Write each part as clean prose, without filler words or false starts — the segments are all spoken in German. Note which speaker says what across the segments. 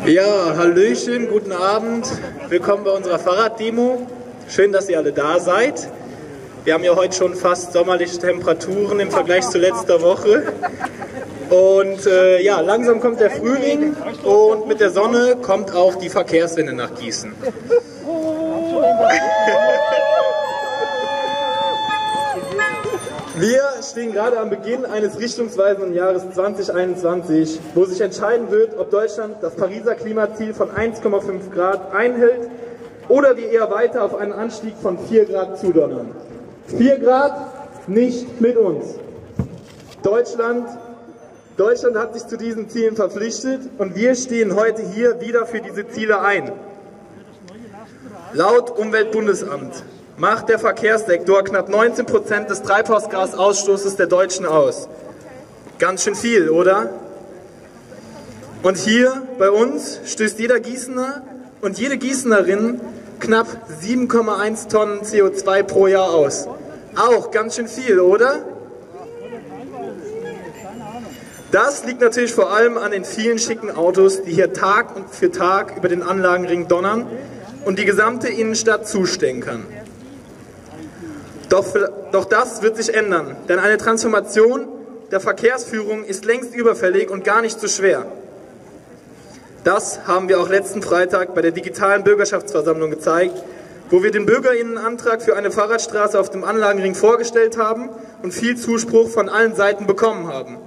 Speaker 1: Ja, hallöchen, guten Abend. Willkommen bei unserer Fahrraddemo. Schön, dass ihr alle da seid. Wir haben ja heute schon fast sommerliche Temperaturen im Vergleich zu letzter Woche. Und ja, langsam kommt der Frühling und mit der Sonne kommt auch die Verkehrswende nach Gießen. Wir stehen gerade am Beginn eines richtungsweisenden Jahres 2021, wo sich entscheiden wird, ob Deutschland das Pariser Klimaziel von 1,5 Grad einhält oder wir eher weiter auf einen Anstieg von 4 Grad zudonnern. 4 Grad nicht mit uns. Deutschland hat sich zu diesen Zielen verpflichtet und wir stehen heute hier wieder für diese Ziele ein. Laut Umweltbundesamt macht der Verkehrssektor knapp 19% des Treibhausgasausstoßes der Deutschen aus. Ganz schön viel, oder? Und hier bei uns stößt jeder Gießener und jede Gießenerin knapp 7,1 Tonnen CO2 pro Jahr aus. Auch ganz schön viel, oder? Das liegt natürlich vor allem an den vielen schicken Autos, die hier Tag und für Tag über den Anlagenring donnern und die gesamte Innenstadt zustänkern. Doch das wird sich ändern, denn eine Transformation der Verkehrsführung ist längst überfällig und gar nicht so schwer. Das haben wir auch letzten Freitag bei der digitalen Bürgerschaftsversammlung gezeigt, wo wir den BürgerInnenantrag für eine Fahrradstraße auf dem Anlagenring vorgestellt haben und viel Zuspruch von allen Seiten bekommen haben.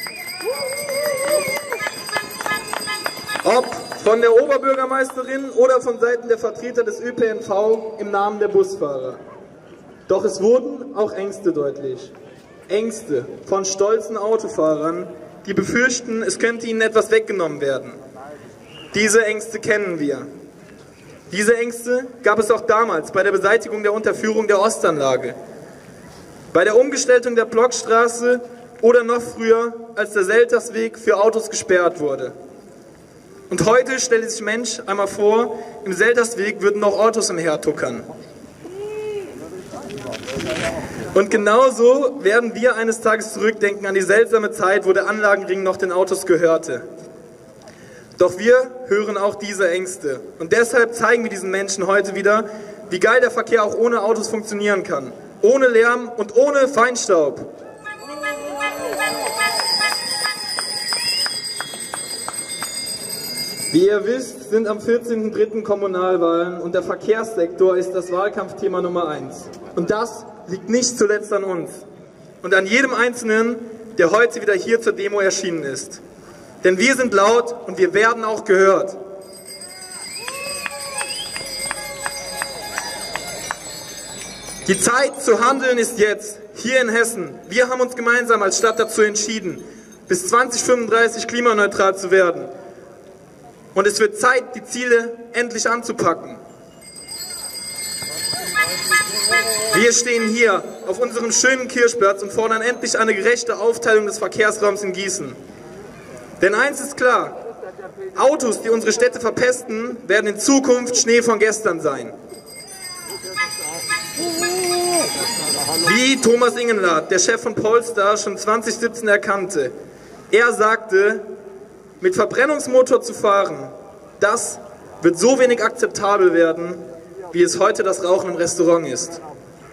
Speaker 1: Ob von der Oberbürgermeisterin oder von Seiten der Vertreter des ÖPNV im Namen der Busfahrer. Doch es wurden auch Ängste deutlich. Ängste von stolzen Autofahrern, die befürchten, es könnte ihnen etwas weggenommen werden. Diese Ängste kennen wir. Diese Ängste gab es auch damals bei der Beseitigung der Unterführung der Ostanlage, bei der Umgestaltung der Blockstraße oder noch früher, als der Seltersweg für Autos gesperrt wurde. Und heute stellt sich Mensch einmal vor, im Seltersweg würden noch Autos umhertuckern. Und genauso werden wir eines Tages zurückdenken an die seltsame Zeit, wo der Anlagenring noch den Autos gehörte. Doch wir hören auch diese Ängste. Und deshalb zeigen wir diesen Menschen heute wieder, wie geil der Verkehr auch ohne Autos funktionieren kann. Ohne Lärm und ohne Feinstaub. Wie ihr wisst, sind am 14.03. Kommunalwahlen und der Verkehrssektor ist das Wahlkampfthema Nummer 1. Und das liegt nicht zuletzt an uns und an jedem Einzelnen, der heute wieder hier zur Demo erschienen ist. Denn wir sind laut und wir werden auch gehört. Die Zeit zu handeln ist jetzt, hier in Hessen. Wir haben uns gemeinsam als Stadt dazu entschieden, bis 2035 klimaneutral zu werden. Und es wird Zeit, die Ziele endlich anzupacken. Wir stehen hier auf unserem schönen Kirchplatz und fordern endlich eine gerechte Aufteilung des Verkehrsraums in Gießen. Denn eins ist klar, Autos, die unsere Städte verpesten, werden in Zukunft Schnee von gestern sein. Wie Thomas Ingenlath, der Chef von Polestar, schon 2017 erkannte. Er sagte, mit Verbrennungsmotor zu fahren, das wird so wenig akzeptabel werden, wie es heute das Rauchen im Restaurant ist.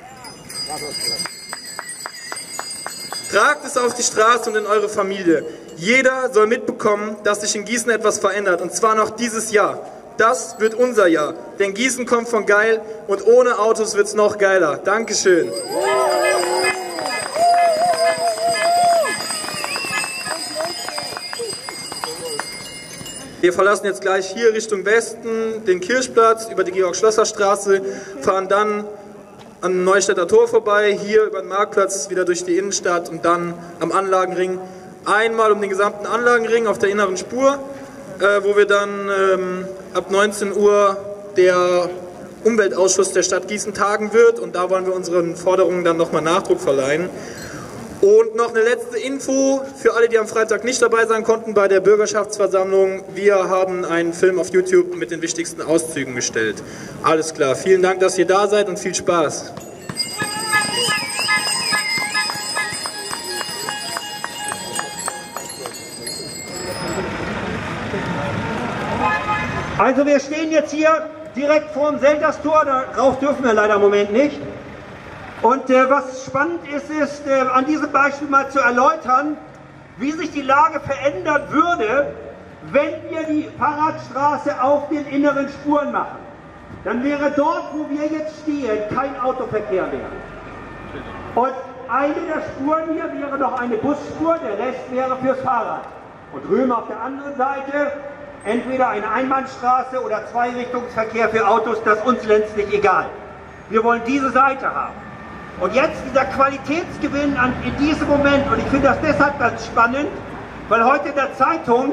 Speaker 1: Tragt es auf die Straße und in eure Familie. Jeder soll mitbekommen, dass sich in Gießen etwas verändert, und zwar noch dieses Jahr. Das wird unser Jahr, denn Gießen kommt von geil und ohne Autos wird es noch geiler. Dankeschön. Wir verlassen jetzt gleich hier Richtung Westen den Kirchplatz über die Georg-Schlosser-Straße, fahren dann an Neustädter Tor vorbei, hier über den Marktplatz wieder durch die Innenstadt und dann am Anlagenring. Einmal um den gesamten Anlagenring auf der inneren Spur, wo wir dann ab 19 Uhr der Umweltausschuss der Stadt Gießen tagen wird und da wollen wir unseren Forderungen dann nochmal Nachdruck verleihen. Und noch eine letzte Info für alle, die am Freitag nicht dabei sein konnten bei der Bürgerschaftsversammlung. Wir haben einen Film auf YouTube mit den wichtigsten Auszügen gestellt. Alles klar, vielen Dank, dass ihr da seid und viel Spaß.
Speaker 2: Also wir stehen jetzt hier direkt vor dem Selterstor, darauf dürfen wir leider im Moment nicht. Und was spannend ist, an diesem Beispiel mal zu erläutern, wie sich die Lage verändern würde, wenn wir die Fahrradstraße auf den inneren Spuren machen. Dann wäre dort, wo wir jetzt stehen, kein Autoverkehr mehr. Und eine der Spuren hier wäre noch eine Busspur, der Rest wäre fürs Fahrrad. Und drüben auf der anderen Seite entweder eine Einbahnstraße oder Zweirichtungsverkehr für Autos, das ist uns letztlich egal. Wir wollen diese Seite haben. Und jetzt dieser Qualitätsgewinn in diesem Moment, und ich finde das deshalb ganz spannend, weil heute in der Zeitung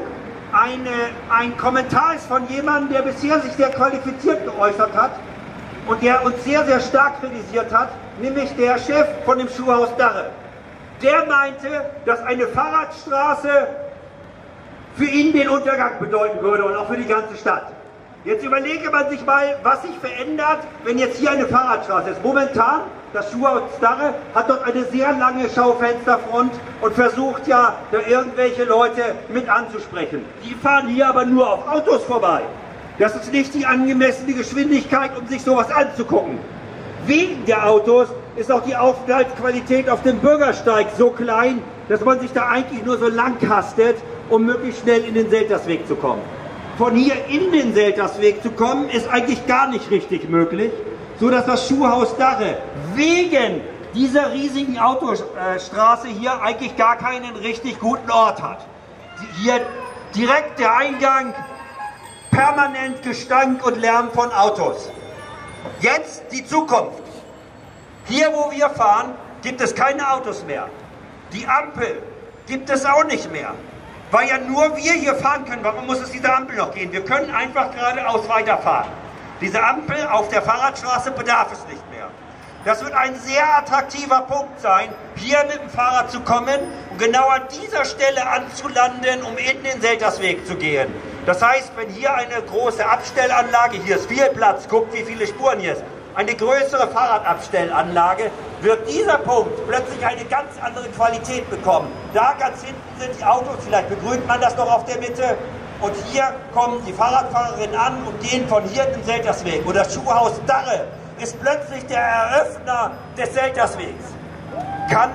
Speaker 2: ein Kommentar ist von jemandem, der bisher sich sehr qualifiziert geäußert hat und der uns sehr, sehr stark kritisiert hat, nämlich der Chef von dem Schuhhaus Darre. Der meinte, dass eine Fahrradstraße für ihn den Untergang bedeuten würde und auch für die ganze Stadt. Jetzt überlege man sich mal, was sich verändert, wenn jetzt hier eine Fahrradstraße ist. Momentan, das Schuhhaus Darre hat dort eine sehr lange Schaufensterfront und versucht ja, da irgendwelche Leute mit anzusprechen. Die fahren hier aber nur auf Autos vorbei. Das ist nicht die angemessene Geschwindigkeit, um sich sowas anzugucken. Wegen der Autos ist auch die Aufenthaltsqualität auf dem Bürgersteig so klein, dass man sich da eigentlich nur so lang hastet, um möglichst schnell in den Seltersweg zu kommen. Von hier in den Seltersweg zu kommen, ist eigentlich gar nicht richtig möglich, so dass das Schuhhaus Darre wegen dieser riesigen Autostraße hier eigentlich gar keinen richtig guten Ort hat. Hier direkt der Eingang, permanent Gestank und Lärm von Autos. Jetzt die Zukunft. Hier, wo wir fahren, gibt es keine Autos mehr. Die Ampel gibt es auch nicht mehr. Weil ja nur wir hier fahren können. Warum muss es diese Ampel noch gehen? Wir können einfach geradeaus weiterfahren. Diese Ampel auf der Fahrradstraße bedarf es nicht mehr. Das wird ein sehr attraktiver Punkt sein, hier mit dem Fahrrad zu kommen und genau an dieser Stelle anzulanden, um in den Seltersweg zu gehen. Das heißt, wenn hier eine große Abstellanlage, hier ist viel Platz, guckt wie viele Spuren hier ist, eine größere Fahrradabstellanlage, wird dieser Punkt plötzlich eine ganz andere Qualität bekommen. Da ganz hinten sind die Autos, vielleicht begrünt man das noch auf der Mitte. Und hier kommen die Fahrradfahrerinnen an und gehen von hier in den Seltersweg. Und das Schuhhaus Darre ist plötzlich der Eröffner des Selterswegs. Kann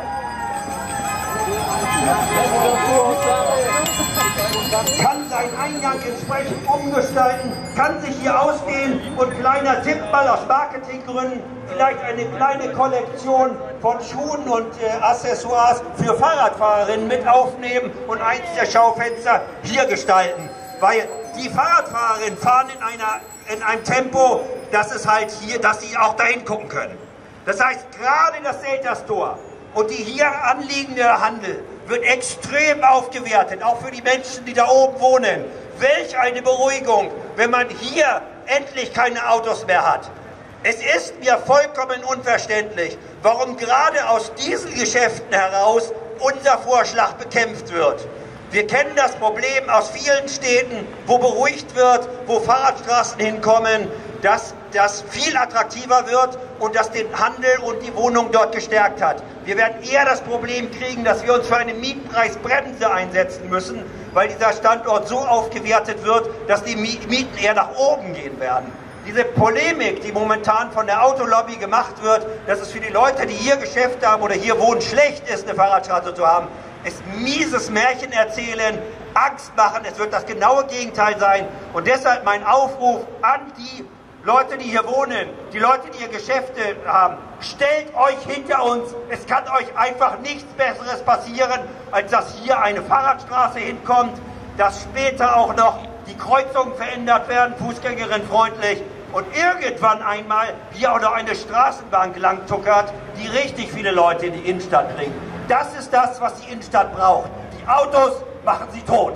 Speaker 2: seinen Eingang entsprechend umgestalten, kann sich hier ausdehnen und kleiner Tipp mal aus Marketinggründen, vielleicht eine kleine Kollektion von Schuhen und Accessoires für Fahrradfahrerinnen mit aufnehmen und eins der Schaufenster hier gestalten. Weil die Fahrradfahrerinnen fahren in einem Tempo, dass es halt hier, dass sie auch dahin gucken können. Das heißt, gerade das Selterstor und die hier anliegende Handel wird extrem aufgewertet, auch für die Menschen, die da oben wohnen. Welch eine Beruhigung, wenn man hier endlich keine Autos mehr hat. Es ist mir vollkommen unverständlich, warum gerade aus diesen Geschäften heraus unser Vorschlag bekämpft wird. Wir kennen das Problem aus vielen Städten, wo beruhigt wird, wo Fahrradstraßen hinkommen, dass das viel attraktiver wird und das den Handel und die Wohnung dort gestärkt hat. Wir werden eher das Problem kriegen, dass wir uns für eine Mietpreisbremse einsetzen müssen, weil dieser Standort so aufgewertet wird, dass die Mieten eher nach oben gehen werden. Diese Polemik, die momentan von der Autolobby gemacht wird, dass es für die Leute, die hier Geschäfte haben oder hier wohnen, schlecht ist, eine Fahrradstraße zu haben, ist mieses Märchen erzählen, Angst machen, es wird das genaue Gegenteil sein. Und deshalb mein Aufruf an die Leute, die hier wohnen, die Leute, die hier Geschäfte haben, stellt euch hinter uns. Es kann euch einfach nichts Besseres passieren, als dass hier eine Fahrradstraße hinkommt, dass später auch noch die Kreuzungen verändert werden, fußgängerinnenfreundlich und irgendwann einmal hier auch noch eine Straßenbahn langtuckert, die richtig viele Leute in die Innenstadt bringt. Das ist das, was die Innenstadt braucht. Die Autos machen sie tot.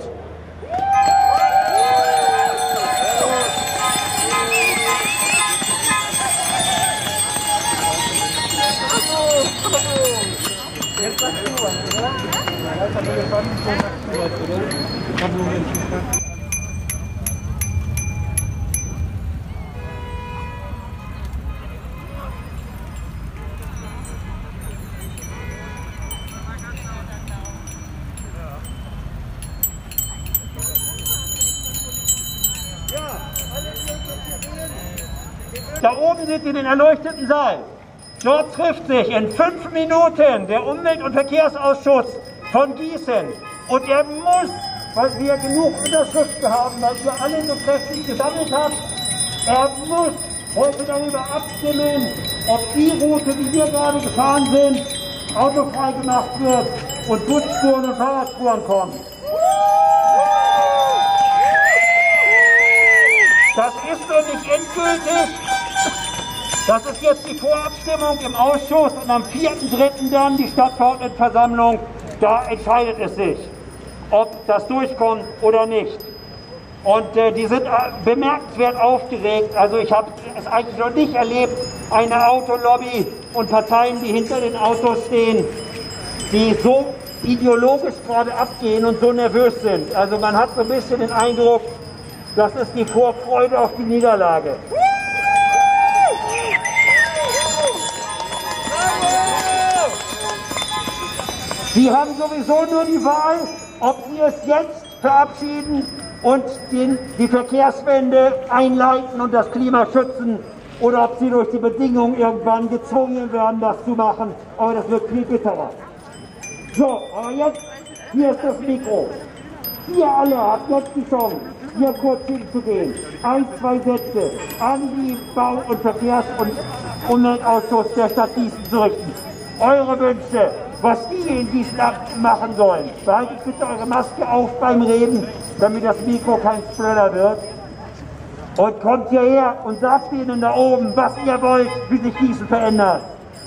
Speaker 2: Ja. Da oben seht ihr den erleuchteten Saal. Dort trifft sich in 5 Minuten der Umwelt- und Verkehrsausschuss von Gießen. Und er muss, weil wir genug Unterschriften haben, weil ihr alle so kräftig gesammelt habt, er muss heute darüber abstimmen, ob die Route, die wir gerade gefahren sind, autofrei gemacht wird und Busspuren und Fahrradspuren kommen. Das ist noch nicht endgültig. Das ist jetzt die Vorabstimmung im Ausschuss und am 4.3. dann die Stadtverordnetenversammlung. Da entscheidet es sich, ob das durchkommt oder nicht. Und die sind bemerkenswert aufgeregt. Also ich habe es eigentlich noch nicht erlebt, eine Autolobby und Parteien, die hinter den Autos stehen, die so ideologisch gerade abgehen und so nervös sind. Also man hat so ein bisschen den Eindruck, das ist die Vorfreude auf die Niederlage. Sie haben sowieso nur die Wahl, ob Sie es jetzt verabschieden und die Verkehrswende einleiten und das Klima schützen, oder ob Sie durch die Bedingungen irgendwann gezwungen werden, das zu machen. Aber das wird viel bitterer. So, aber jetzt, hier ist das Mikro. Ihr alle habt jetzt die Chance, hier kurz hinzugehen. 1, 2 Sätze an die Bau- und Verkehrs- und Umweltausschuss der Stadt Gießen zu richten. Eure Wünsche, was die in Gießen machen sollen. Behaltet bitte eure Maske auf beim Reden, damit das Mikro kein Spreller wird. Und kommt hierher und sagt ihnen da oben, was ihr wollt, wie sich Gießen verändert.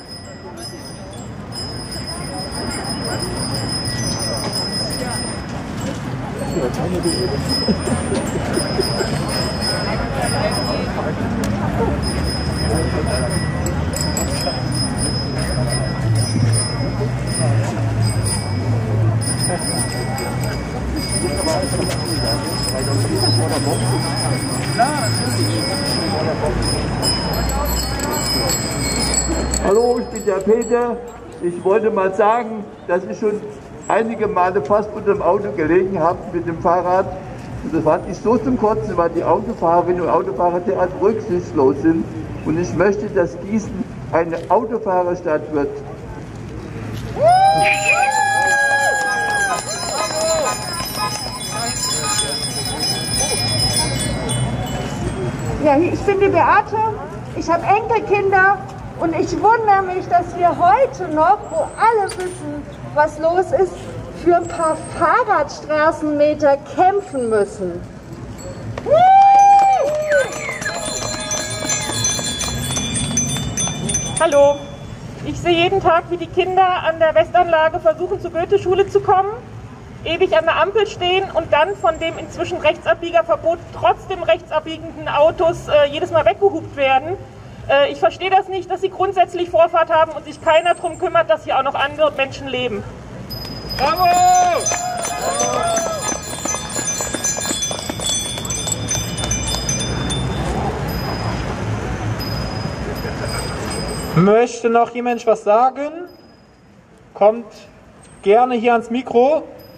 Speaker 3: Hallo, ich bin der Peter. Ich wollte mal sagen, dass ich schon einige Male fast unter dem Auto gelegen habe mit dem Fahrrad. Und das fand ich so zum Kotzen, weil die Autofahrerinnen und Autofahrer derart rücksichtslos sind. Und ich möchte, dass Gießen eine Autofahrerstadt wird.
Speaker 4: Ja, ich bin die Beate, ich habe Enkelkinder und ich wundere mich, dass wir heute noch, wo alle wissen, was los ist, für ein paar Fahrradstraßenmeter kämpfen müssen.
Speaker 5: Hallo, ich sehe jeden Tag, wie die Kinder an der Westanlage versuchen, zur Goethe-Schule zu kommen, ewig an der Ampel stehen und dann von dem inzwischen Rechtsabbiegerverbot trotzdem rechtsabbiegenden Autos jedes Mal weggehupt werden. Ich verstehe das nicht, dass sie grundsätzlich Vorfahrt haben und sich keiner darum kümmert, dass hier auch noch andere Menschen leben.
Speaker 1: Bravo! Möchte noch jemand was sagen? Kommt gerne hier ans Mikro.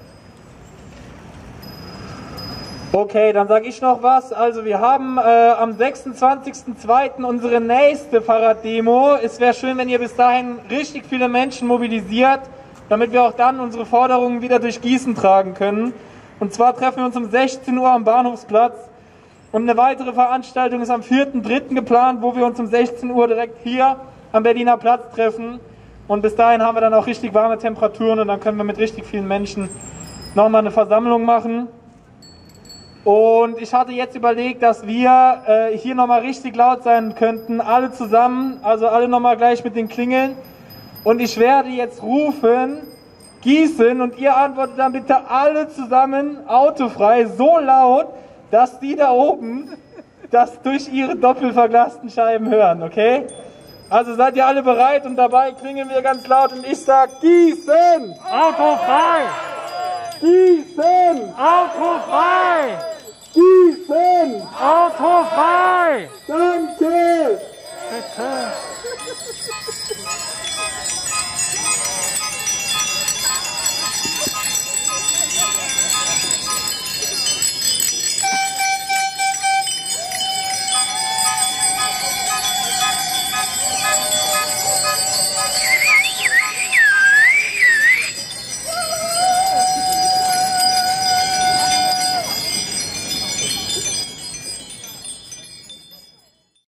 Speaker 1: Okay, dann sage ich noch was. Also wir haben am 26.02. unsere nächste Fahrraddemo. Es wäre schön, wenn ihr bis dahin richtig viele Menschen mobilisiert, damit wir auch dann unsere Forderungen wieder durch Gießen tragen können. Und zwar treffen wir uns um 16 Uhr am Bahnhofsplatz. Und eine weitere Veranstaltung ist am 4.3. geplant, wo wir uns um 16 Uhr direkt hier am Berliner Platz treffen. Und bis dahin haben wir dann auch richtig warme Temperaturen und dann können wir mit richtig vielen Menschen nochmal eine Versammlung machen. Und ich hatte jetzt überlegt, dass wir hier nochmal richtig laut sein könnten, alle zusammen, also alle nochmal gleich mit den Klingeln. Und ich werde jetzt rufen, Gießen, und ihr antwortet dann bitte alle zusammen, autofrei, so laut, dass die da oben das durch ihre doppelverglasten Scheiben hören, okay? Also seid ihr alle bereit und dabei klingeln wir ganz laut und ich sag Gießen!
Speaker 6: Autofrei!
Speaker 1: Gießen!
Speaker 6: Autofrei!
Speaker 1: Gießen!
Speaker 6: Autofrei!
Speaker 1: Danke!
Speaker 6: Bitte.